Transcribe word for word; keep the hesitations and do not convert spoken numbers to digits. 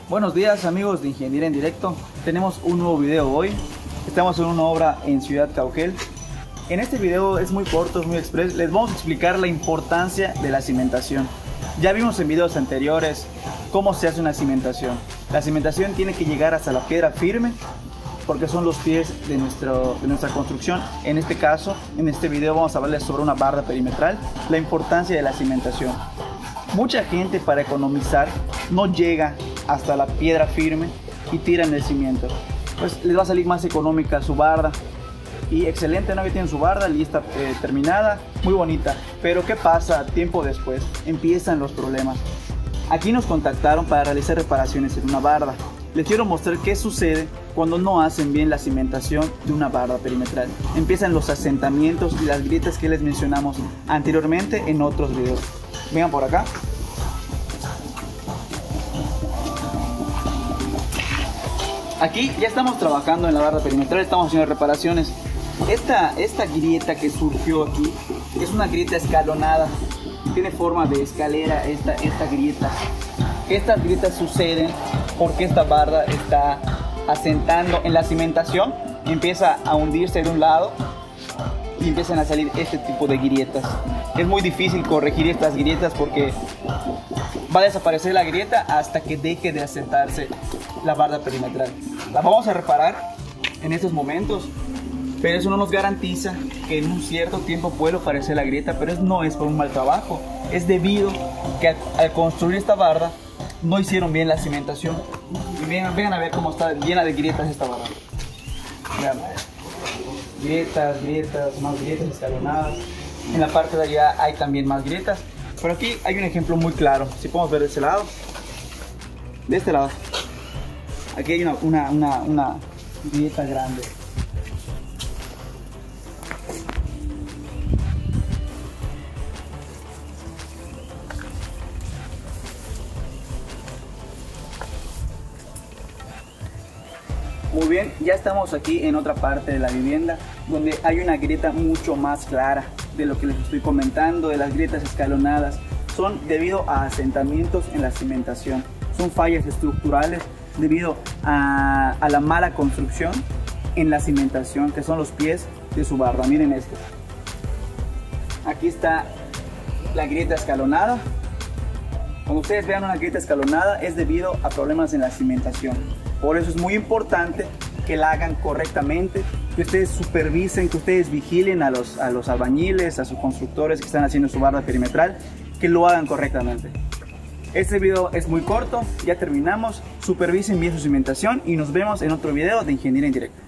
Buenos días amigos de Ingeniería en Directo. Tenemos un nuevo video hoy. Estamos en una obra en Ciudad Cauquel. En este video es muy corto, es muy express. Les vamos a explicar la importancia de la cimentación. Ya vimos en videos anteriores cómo se hace una cimentación. La cimentación tiene que llegar hasta la piedra firme, porque son los pies de, nuestro, de nuestra construcción. En este caso, en este video vamos a hablarles sobre una barda perimetral, la importancia de la cimentación. Mucha gente, para economizar, no llega hasta la piedra firme y tiran el cimiento. Pues les va a salir más económica su barda. Y excelente, ¿no? Que tienen su barda lista, eh, terminada, muy bonita. Pero ¿qué pasa tiempo después? Empiezan los problemas. Aquí nos contactaron para realizar reparaciones en una barda. Les quiero mostrar qué sucede cuando no hacen bien la cimentación de una barda perimetral. Empiezan los asentamientos y las grietas que les mencionamos anteriormente en otros videos. Vengan por acá. Aquí ya estamos trabajando en la barda perimetral, estamos haciendo reparaciones. Esta, esta grieta que surgió aquí es una grieta escalonada. Tiene forma de escalera esta, esta grieta. Estas grietas suceden porque esta barda está asentando en la cimentación, empieza a hundirse de un lado y empiezan a salir este tipo de grietas. Es muy difícil corregir estas grietas porque va a desaparecer la grieta hasta que deje de asentarse la barda perimetral. La vamos a reparar en estos momentos, pero eso no nos garantiza que en un cierto tiempo pueda aparecer la grieta, pero eso no es por un mal trabajo, es debido que al, al construir esta barda no hicieron bien la cimentación. Y vengan, vengan a ver cómo está llena de grietas esta barda. Vean, grietas, grietas, más grietas escalonadas. En la parte de allá hay también más grietas, pero aquí hay un ejemplo muy claro. Si podemos ver de ese lado, de este lado, aquí hay una, una, una, una grieta grande. Muy bien, ya estamos aquí en otra parte de la vivienda donde hay una grieta mucho más clara de lo que les estoy comentando, de las grietas escalonadas. Son debido a asentamientos en la cimentación, son fallas estructurales debido a, a la mala construcción en la cimentación, que son los pies de su barda. Miren esto, aquí está la grieta escalonada. Cuando ustedes vean una grieta escalonada es debido a problemas en la cimentación. Por eso es muy importante que la hagan correctamente, que ustedes supervisen, que ustedes vigilen a los, a los albañiles, a sus constructores que están haciendo su barda perimetral, que lo hagan correctamente. Este video es muy corto, ya terminamos. Supervisen bien su cimentación y nos vemos en otro video de Ingeniería en Directo.